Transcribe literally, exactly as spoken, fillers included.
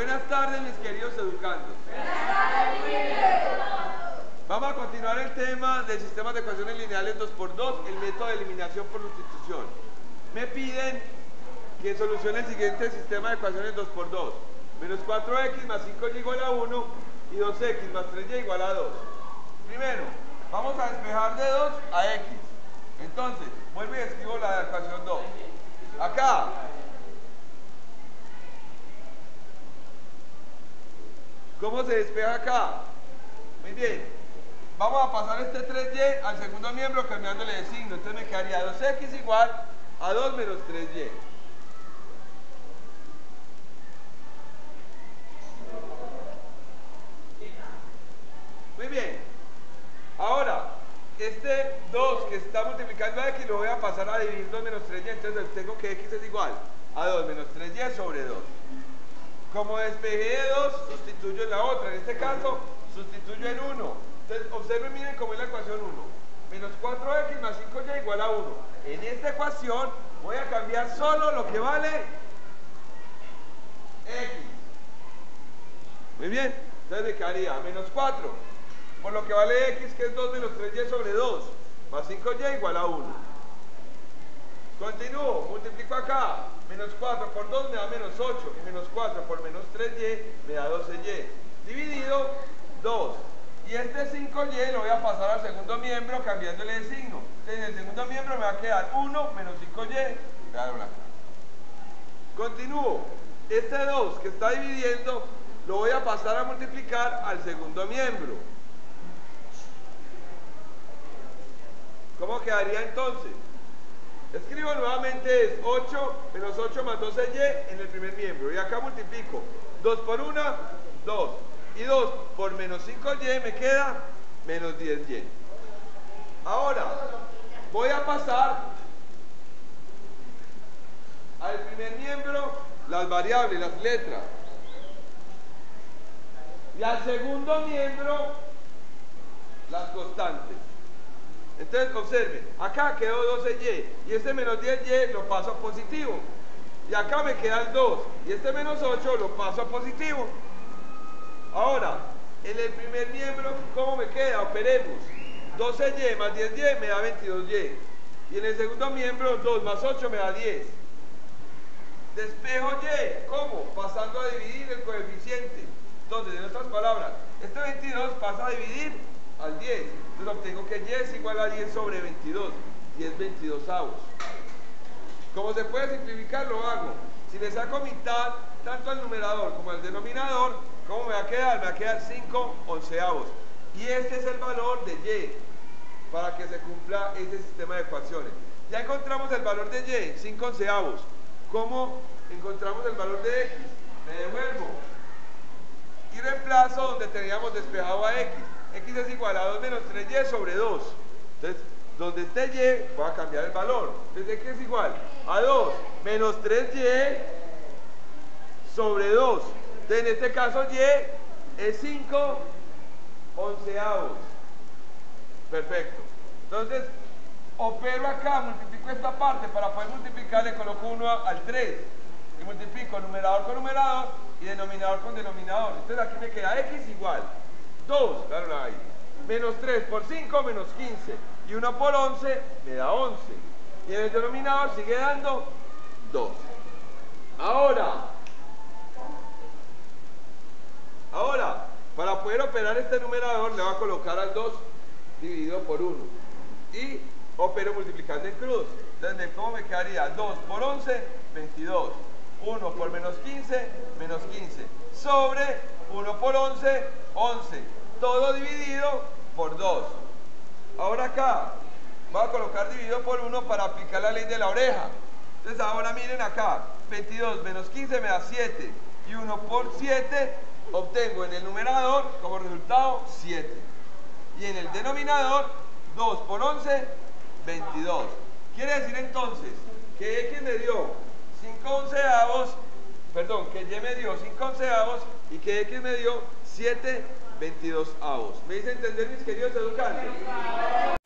Buenas tardes, mis queridos educandos. Buenas tardes, Miguel. Vamos a continuar el tema del sistema de ecuaciones lineales dos por dos, el método de eliminación por sustitución. Me piden que solucione el siguiente sistema de ecuaciones dos por dos. Menos cuatro x más cinco y igual a uno y dos x más tres y igual a dos. Primero, vamos a despejar de dos a x. Entonces, vuelvo y escribo la ecuación dos. Acá, ¿cómo se despeja acá? Muy bien. Vamos a pasar este tres y al segundo miembro cambiándole de signo. Entonces me quedaría dos x igual a dos menos tres y. Muy bien. Ahora, este dos que está multiplicando a x lo voy a pasar a dividir dos menos tres y. Entonces tengo que x es igual a dos menos tres y sobre dos. Como despejé de dos, sustituyo en la otra. En este caso, sustituyo en uno. Entonces, observen, miren cómo es la ecuación uno. Menos cuatro x más cinco y igual a uno. En esta ecuación voy a cambiar solo lo que vale x. Muy bien. Entonces me quedaría menos cuatro por lo que vale x, que es dos menos tres y sobre dos. Más cinco y igual a uno. Continúo. Multiplico acá. Menos cuatro por dos me da menos ocho. Y menos cuatro por menos tres y me da doce y. Dividido dos. Y este cinco y lo voy a pasar al segundo miembro cambiándole de signo. Entonces en el segundo miembro me va a quedar uno menos cinco y. Vean acá. Continúo. Este dos que está dividiendo lo voy a pasar a multiplicar al segundo miembro. ¿Cómo quedaría entonces? Escribo nuevamente, es ocho menos ocho más doce y en el primer miembro. Y acá multiplico. dos por uno, dos. Y dos por menos cinco y me queda menos diez y. Ahora, voy a pasar al primer miembro las variables, las letras. Y al segundo miembro las constantes. Entonces, observen, acá quedó doce y, y este menos diez y lo paso a positivo. Y acá me queda el dos, y este menos ocho lo paso a positivo. Ahora, en el primer miembro, ¿cómo me queda? Operemos. doce y más diez y me da veintidós y. Y en el segundo miembro, dos más ocho me da diez. Despejo y, ¿cómo? Pasando a dividir el coeficiente. Entonces, en otras palabras, este veintidós pasa a dividir al diez. Entonces obtengo que y es igual a diez sobre veintidós. Y es veintidós avos. Como se puede simplificar, lo hago. Si le saco mitad, tanto al numerador como al denominador, ¿cómo me va a quedar? Me va a quedar cinco onceavos. Y este es el valor de y, para que se cumpla este sistema de ecuaciones. Ya encontramos el valor de y, cinco onceavos. ¿Cómo encontramos el valor de x? Me devuelvo. Y reemplazo donde teníamos despejado a x. X es igual a dos menos tres y sobre dos. Entonces, donde esté y, voy a cambiar el valor. Entonces, x es igual a dos menos tres y sobre dos. Entonces, en este caso, y es cinco onceavos. Perfecto. Entonces, opero acá, multiplico esta parte. Para poder multiplicar, le coloco uno al tres. Y multiplico numerador con numerador y denominador con denominador. Entonces, aquí me queda x igual dos, claro, ahí. Menos tres por cinco, menos quince. Y uno por once, me da once. Y en el denominador sigue dando dos. Ahora, ahora, para poder operar este numerador, le voy a colocar al dos dividido por uno. Y opero multiplicando en cruz. Entonces, ¿cómo me quedaría? dos por once, veintidós. uno por menos quince, menos quince. Sobre uno por once, once. Todo dividido por dos. Ahora acá, voy a colocar dividido por uno para aplicar la ley de la oreja. Entonces ahora miren acá, veintidós menos quince me da siete. Y uno por siete obtengo en el numerador como resultado siete. Y en el denominador, dos por once, veintidós. Quiere decir entonces que x me dio cinco onceavos, perdón, que y me dio cinco onceavos y que x me dio siete veintidós avos. ¿Me hice entender, mis queridos educantes?